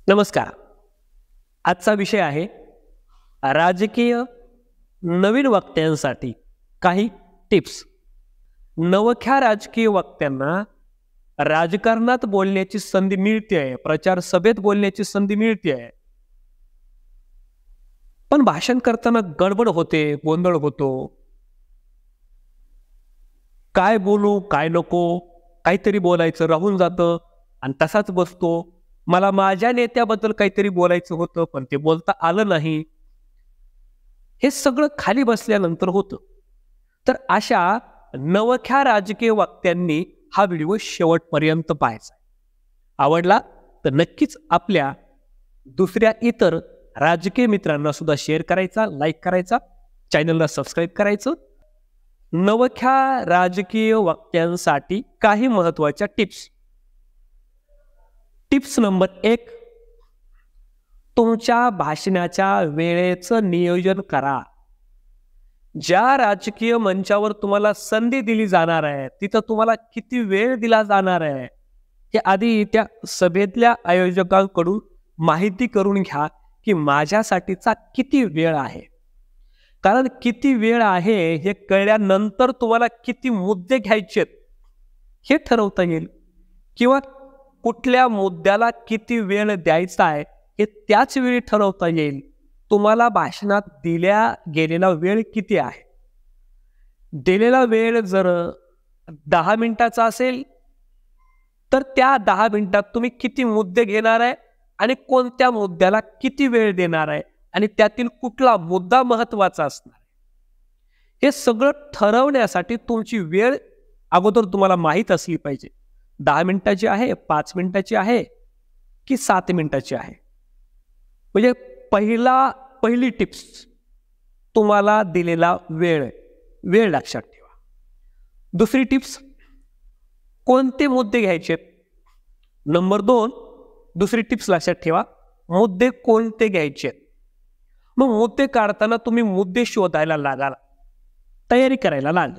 नमस्कार. आजचा विषय आहे राजकीय नवीन वक्त्यांसाठी काही टिप्स. नवख्या राजकीय वक्त्यांना राजकारणात बोलण्याची संधी मिळते आहे, प्रचार सभेत बोलण्याची संधी मिळते आहे, पण भाषण करताना गडबड होते, गोंधळ होतो. काय बोलू काय नको, काहीतरी बोलायचं राहून जातं आणि तसाच बसतो. मला माझ्या नेत्याबद्दल काहीतरी बोलायचं होतं पण ते बोलता आलं नाही. हे सगळं खाली बसल्यानंतर होतं. तर अशा नवख्या राजकीय वक्त्यांनी हा व्हिडिओ शेवटपर्यंत पाहायचा. आवडला तर नक्कीच आपल्या दुसऱ्या इतर राजकीय मित्रांना सुद्धा शेअर करायचा, लाईक करायचा, चॅनलला सबस्क्राईब करायचं. नवख्या राजकीय वक्त्यांसाठी काही महत्त्वाच्या टिप्स. टिप्स नंबर 1, तुमच्या भाषणाच्या वेळेचं नियोजन करा. ज्या राजकीय मंचावर तुम्हाला संधी दिली जाणार आहे तिथं तुम्हाला किती वेळ दिला जाणार आहे हे आधी त्या सभेतल्या आयोजकांकडून माहिती करून घ्या की माझ्यासाठीचा किती वेळ आहे. कारण किती वेळ आहे हे कळल्यानंतर तुम्हाला किती मुद्दे घ्यायचेत हे ठरवता येईल, किंवा कुठल्या मुद्द्याला किती वेळ द्यायचा आहे हे त्याच वेळी ठरवता येईल. तुम्हाला भाषणात दिल्या गेलेला वेळ किती आहे. दिलेला वेळ जर 10 मिनिटाचा असेल तर त्या 10 मिनिटात तुम्ही किती मुद्दे घेणार आहे आणि कोणत्या मुद्द्याला किती वेळ देणार आहे आणि त्यातील कुठला मुद्दा महत्त्वाचा असणार आहे हे सगळं ठरवण्यासाठी तुमची वेळ अगोदर तुम्हाला माहीत असली पाहिजे. 10 मिनिटाची आहे, 5 मिनिटाची आहे की 7 मिनिटाची आहे. म्हणजे पहिली टिप्स, तुम्हाला दिलेला वेळ लक्षात ठेवा. दुसरी टिप्स, कोणते मुद्दे घ्यायचे. नंबर 2, दुसरी टिप्स लक्षात ठेवा, मुद्दे कोणते घ्यायचे. मग मुद्दे काढताना तुम्ही मुद्दे शोधायला लागाल, तयारी करायला लागाल.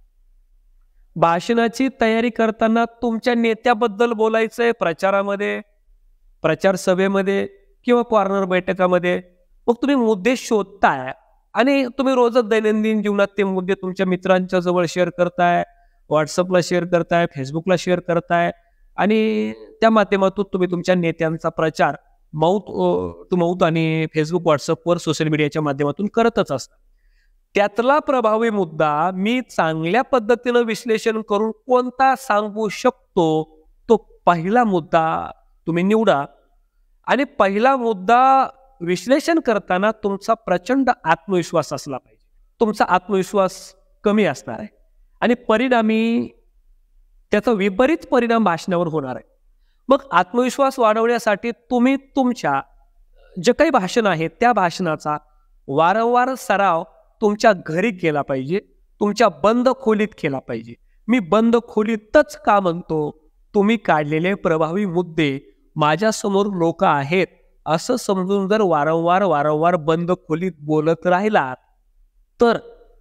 भाषणाची तयारी करताना तुमच्या नेत्याबद्दल बोलायचंय प्रचारामध्ये, प्रचार सभेमध्ये किंवा कॉर्नर बैठकामध्ये. मग तुम्ही मुद्दे शोधताय आणि तुम्ही रोजच दैनंदिन जीवनात ते मुद्दे तुमच्या मित्रांच्या जवळ शेअर करताय, व्हॉट्सअपला शेअर करताय, फेसबुकला शेअर करताय आणि त्या माध्यमातून तुम्ही तुमच्या नेत्यांचा प्रचार माउथ टू माउथ आणि फेसबुक, व्हॉट्सअपवर, सोशल मीडियाच्या माध्यमातून करतच असता. त्यातला प्रभावी मुद्दा मी चांगल्या पद्धतीनं विश्लेषण करून कोणता सांगू शकतो तो पहिला मुद्दा तुम्ही निवडा. आणि पहिला मुद्दा विश्लेषण करताना तुमचा प्रचंड आत्मविश्वास असला पाहिजे. तुमचा आत्मविश्वास कमी असणार आहे आणि परिणामी त्याचा विपरीत परिणाम भाषणावर होणार आहे. मग आत्मविश्वास वाढवण्यासाठी तुम्ही तुमच्या जे काही भाषण आहे त्या भाषणाचा वारंवार सराव तुमच्या घरी केला पाहिजे, तुमच्या बंद खोलीत केला पाहिजे. मी बंद खोलीतच का म्हणतो, तुम्ही काढलेले प्रभावी मुद्दे माझ्यासमोर लोक आहेत असं समजून जर वारंवार बंद खोलीत बोलत राहिलात तर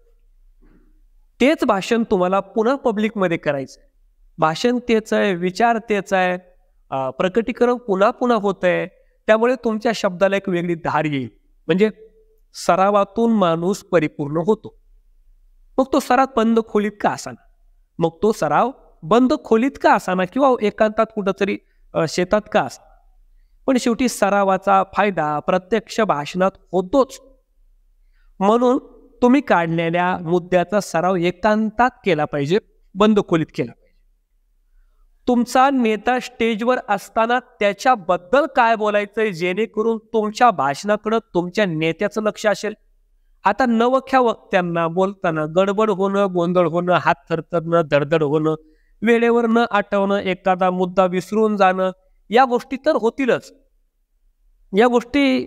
तेच भाषण तुम्हाला पुन्हा पब्लिकमध्ये करायचं आहे. भाषण तेच आहे, विचार तेच आहे, प्रकटीकरण पुन्हा होत आहे. त्यामुळे तुमच्या शब्दाला एक वेगळी धार येईल. म्हणजे सरावातून माणूस परिपूर्ण होतो. मग तो सराव बंद खोलीत का असाना, मग तो सराव बंद खोलीत का असाना किंवा एकांतात कुठंतरी शेतात का असा, पण शेवटी सरावाचा फायदा प्रत्यक्ष भाषणात होतोच. म्हणून तुम्ही काढलेल्या मुद्द्याचा सराव एकांतात केला पाहिजे, बंद खोलीत केला पाहिजे. तुमचा नेता स्टेजवर असताना त्याच्याबद्दल काय बोलायचंय जेणेकरून तुमच्या भाषणाकडे तुमच्या नेत्याचं लक्ष असेल. आता नवख्या वक्त्यांना बोलताना गडबड होणं, गोंधळ होणं, हात थरथरणं, धडधड होणं, वेळेवर न आठवणं, एखादा मुद्दा विसरून जाणं, या गोष्टी तर होतीलच. या गोष्टी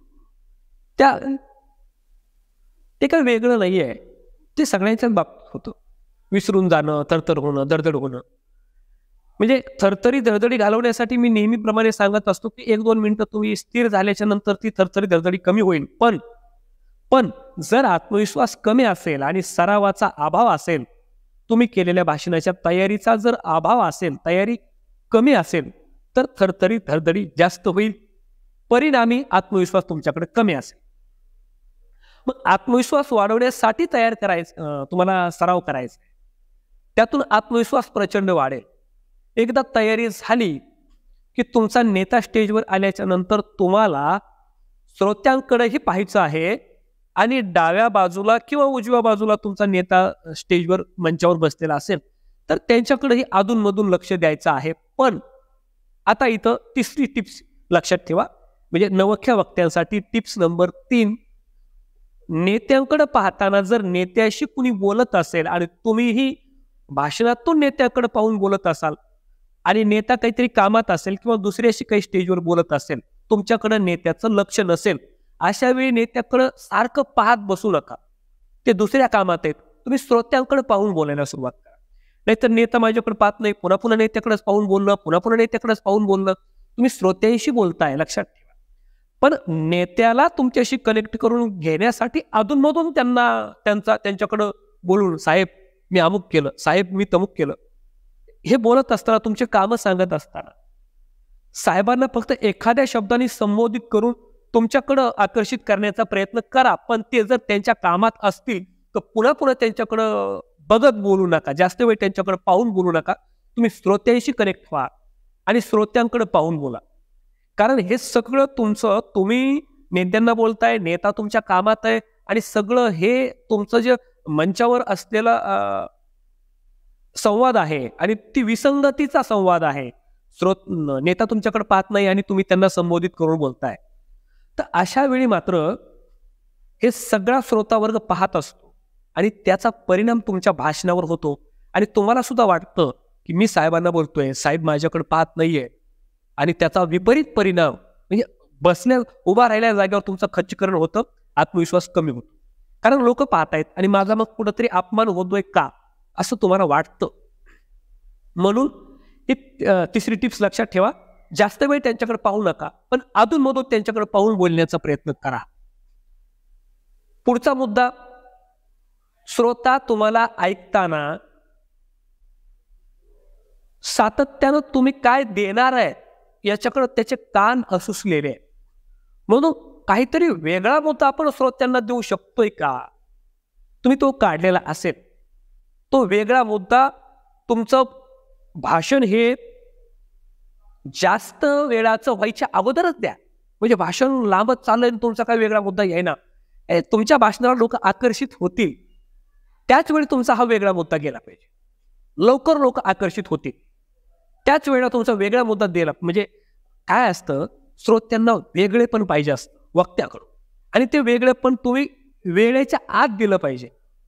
ते काही वेगळं नाही आहे, ते सगळ्यांच्याच बाबतीत होतं. विसरून जाणं, थरथर होणं, धडधड होणं. म्हणजे थरथरी धडधडी घालवण्यासाठी मी नेहमीप्रमाणे सांगत असतो की 1-2 मिनिटं तुम्ही स्थिर झाल्याच्या नंतर ती थरथरी धडधडी कमी होईल. पण जर आत्मविश्वास कमी असेल आणि सरावाचा अभाव असेल, तुम्ही केलेल्या भाषणाच्या तयारीचा जर अभाव असेल, तयारी कमी असेल, तर थरथरी धडधडी जास्त होईल. परिणामी आत्मविश्वास तुमच्याकडे कमी असेल. मग आत्मविश्वास वाढवण्यासाठी तुम्हाला सराव करायचा आहे. त्यातून आत्मविश्वास प्रचंड वाढेल. एकदा तयारी झाली की तुमचा नेता स्टेजवर आल्याच्या नंतर तुम्हाला श्रोत्यांकडेही पाहायचं आहे आणि डाव्या बाजूला किंवा उजव्या बाजूला तुमचा नेता स्टेजवर मंचावर बसलेला असेल तर त्यांच्याकडेही अधूनमधून लक्ष द्यायचं आहे. पण आता इथं तिसरी टिप्स लक्षात ठेवा, म्हणजे नवख्या वक्त्यांसाठी टिप्स नंबर 3. नेत्यांकडे पाहताना जर नेत्याशी कुणी बोलत असेल आणि तुम्हीही भाषणातून नेत्याकडे पाहून बोलत असाल आणि नेता काहीतरी कामात असेल किंवा दुसऱ्याशी काही स्टेजवर बोलत असेल, तुमच्याकडे नेत्याचं लक्ष नसेल, अशा वेळी नेत्याकडे सारखं पाहत बसू नका. ते दुसऱ्या कामात आहेत. तुम्ही श्रोत्यांकडे पाहून बोलायला सुरुवात करा. नाहीतर नेता माझ्याकडे पाहत नाही, पुन्हा पुन्हा नेत्याकडेच पाहून बोलणं, पुन्हा पुन्हा नेत्याकडेच पाहून बोलणं. तुम्ही श्रोत्यांशी बोलताय, लक्षात ठेवा. पण नेत्याला तुमच्याशी कनेक्ट करून घेण्यासाठी अधूनमधून त्यांच्याकडं बोलून, साहेब मी अमुक केलं, साहेब मी तमुक केलं, हे बोलत असताना, तुमचे कामं सांगत असताना साहेबांना फक्त एखाद्या शब्दाने संबोधित करून तुमच्याकडं आकर्षित करण्याचा प्रयत्न करा. पण ते जर त्यांच्या कामात असतील तर पुन्हा पुन्हा त्यांच्याकडं बघत बोलू नका, जास्त वेळ त्यांच्याकडे पाहून बोलू नका. तुम्ही श्रोत्यांशी कनेक्ट व्हा आणि श्रोत्यांकडे पाहून बोला. कारण हे सगळं तुम्ही नेत्यांना बोलताय, नेता तुमच्या कामात आहे आणि सगळं हे तुमचं जे मंचावर असलेला संवाद आहे आणि ती विसंगतीचा संवाद आहे. नेता तुमच्याकडे पाहत नाही आणि तुम्ही त्यांना संबोधित करून बोलताय. तर अशा वेळी मात्र हे सगळा श्रोतावर्ग पाहत असतो आणि त्याचा परिणाम तुमच्या भाषणावर होतो आणि तुम्हाला सुद्धा वाटतं की मी साहेबांना बोलतोय, साहेब माझ्याकडे पाहत नाहीये. आणि त्याचा विपरीत परिणाम म्हणजे उभा राहिल्या जागेवर तुमचं खच्चीकरण होतं, आत्मविश्वास कमी होतो. कारण लोक पाहतायत आणि माझा मग कुठंतरी अपमान होतोय का असं तुम्हाला वाटतं. म्हणून ही तिसरी टिप्स लक्षात ठेवा. जास्त वेळ त्यांच्याकडे पाहू नका, पण अधूनमधून त्यांच्याकडे पाहून बोलण्याचा प्रयत्न करा. पुढचा मुद्दा, श्रोता तुम्हाला ऐकताना सातत्यानं तुम्ही काय देणार आहे याच्याकडे त्याचे कान असुसलेले आहे. म्हणून काहीतरी वेगळा मुद्दा आपण श्रोत्यांना देऊ शकतोय का, तुम्ही तो काढलेला असेल, तो वेगळा मुद्दा तुमचं भाषण हे जास्त वेळाचं व्हायच्या अगोदरच द्या. म्हणजे भाषण लांबच चाललंय तुमचा काय वेगळा मुद्दा येईना, तुमच्या भाषणावर लोक आकर्षित होतील, त्याच वेळी तुमचा हा वेगळा मुद्दा गेला पाहिजे. लवकर लोक आकर्षित होतील, त्याच वेळेला तुमचा वेगळा मुद्दा दिला. म्हणजे काय असतं, श्रोत्यांना वेगळे पण पाहिजे असतं वक्त्याकडून, आणि ते वेगळे पण तुम्ही वेळेच्या आत दिलं पाहिजे.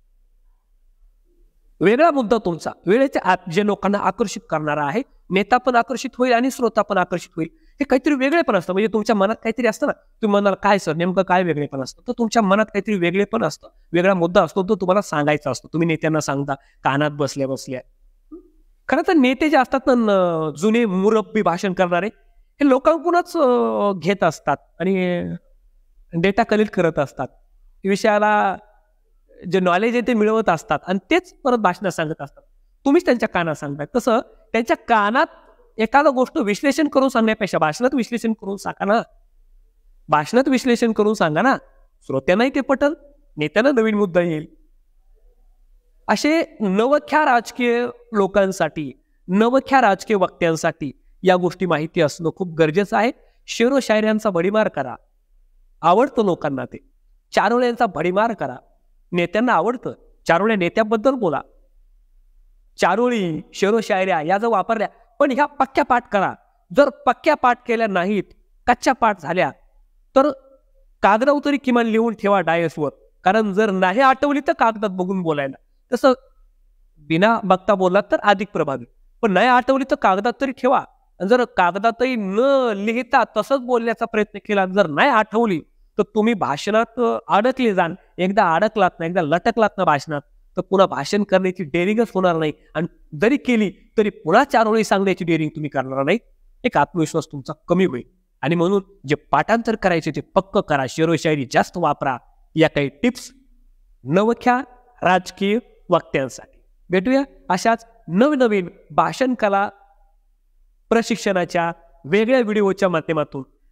वेगळा मुद्दा तुमचा वेळेच्या आत जे लोकांना आकर्षित करणारा आहे, नेता पण आकर्षित होईल आणि श्रोता पण आकर्षित होईल. हे काहीतरी वेगळे पण असतं. म्हणजे तुमच्या मनात काहीतरी असतं ना, तुम्ही म्हणाल काय सर नेमकं काय वेगळे पण असतं, तर तुमच्या मनात काहीतरी वेगळे पण असतं, वेगळा मुद्दा असतो, तो तुम्हाला सांगायचा असतो. तुम्ही नेत्यांना सांगता कानात बसल्या बसल्या. खरं तर नेते जे असतात ना, जुने मुरब्बी भाषण करणारे, हे लोकांकडूनच घेत असतात आणि डेटा कलेक्ट करत असतात, विषयाला जे नॉलेज आहे ते मिळवत असतात आणि तेच परत भाषणात सांगत असतात. तुम्हीच त्यांच्या कानात सांगताय. तसं त्यांच्या कानात एखादा गोष्ट विश्लेषण करून सांगण्यापेक्षा भाषणात विश्लेषण करून सांगा ना, भाषणात विश्लेषण करून सांगा ना, श्रोत्यांनाही ते पटल, नेत्यांना नवीन मुद्दा येईल. असे नवख्या राजकीय लोकांसाठी, नवख्या राजकीय वक्त्यांसाठी या गोष्टी माहिती असणं खूप गरजेचं आहे. शेरो शायऱ्यांचा भडीमार करा, आवडतं लोकांना ते. चारोळ्यांचा भडीमार करा, नेत्यांना आवडतं. चारोळ्या नेत्याबद्दल बोला, चारोळी शेरो शायऱ्या या जर वापरल्या, पण ह्या पक्क्या पाठ करा. जर पक्क्या पाठ केल्या नाहीत, कच्च्या पाठ झाल्या, तर कागदावर तरी किमान लिहून ठेवा डायसवर. कारण जर नाही आठवली तर कागदात बघून बोलायला, तसं बिना बघता बोललात तर अधिक प्रभावी. पण नाही आठवली तर कागदात तरी ठेवा. जर कागदातही न लिहिता तसंच बोलण्याचा प्रयत्न केला, जर नाही आठवली तर तुम्ही भाषणात अडकले जाल. एकदा अडकलात ना, एकदा लटकलात ना भाषणात, तर पुन्हा भाषण करण्याची डेअरिंगच होणार नाही. आणि जरी केली तरी पुन्हा चार ओळी सांगण्याची डेअरिंग तुम्ही करणार नाही. एक आत्मविश्वास तुमचा कमी होईल. आणि म्हणून जे पाठांतर करायचे ते पक्क करा, शेरोशायरी जास्त वापरा. या काही टिप्स नवख्या राजकीय वक्त्यांसाठी. भेटूया अशाच नवनवीन भाषण कला प्रशिक्षणाच्या वेगळ्या व्हिडिओच्या माध्यमातून.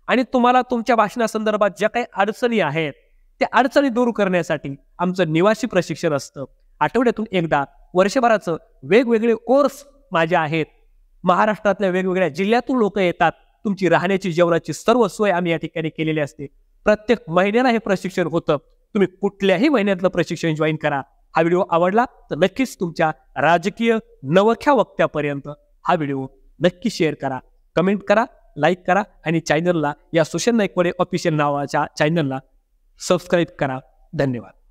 आणि तुम्हाला तुमच्या भाषणासंदर्भात ज्या काही अडचणी आहेत त्या अडचणी दूर करण्यासाठी आमचं निवासी प्रशिक्षण असतं. आठवड्यातून एकदा वर्षभराचं वेगवेगळे कोर्स माझे आहेत. महाराष्ट्रातल्या वेगवेगळ्या जिल्ह्यातून लोक येतात. तुमची राहण्याची जेवणाची सर्व सोय आम्ही या ठिकाणी केलेली असते. प्रत्येक महिन्याला हे प्रशिक्षण होतं. तुम्ही कुठल्याही महिन्यातलं प्रशिक्षण जॉईन करा. हा व्हिडिओ आवडला तर नक्कीच तुमच्या राजकीय नवख्या वक्त्यापर्यंत हा व्हिडिओ नक्की शेअर करा, कमेंट करा, लाईक करा आणि चॅनलला, या सुषेण नाईकवडे ऑफिशियल नावाच्या चॅनलला सबस्क्राईब करा. धन्यवाद.